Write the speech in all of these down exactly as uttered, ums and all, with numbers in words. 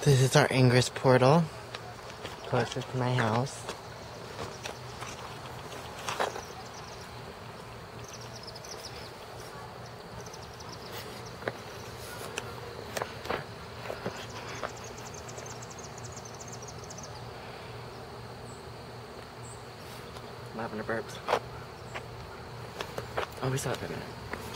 This is our Ingress portal, closest to my house. Lavender burps. Oh, we saw it for a minute.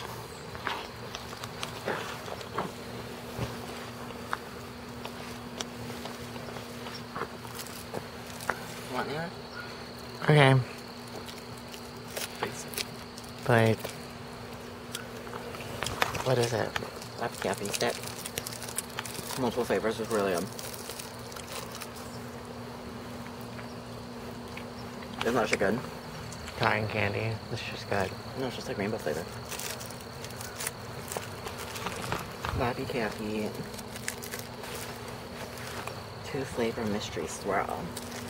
Want more? Okay. Please. But what is it? That's caffeine stick. Multiple flavors with really um. Isn't that shit good? Cotton candy. This is just good. No, it's just like rainbow flavor. Laffy Taffy. Two flavor mystery swirl.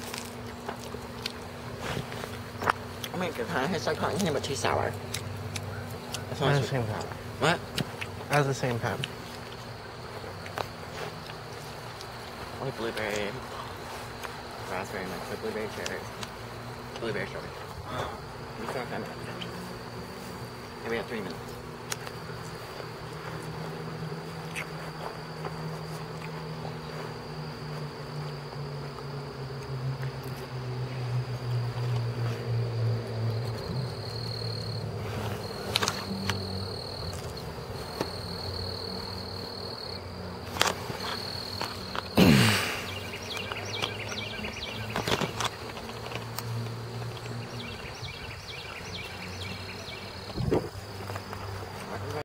Oh my god, it's like cotton candy but too sour. That's not the same time. What? At the same time. Like blueberry, raspberry mix with blueberry cherries. Blueberry strawberry. We still have five minutes. Okay, we have three minutes.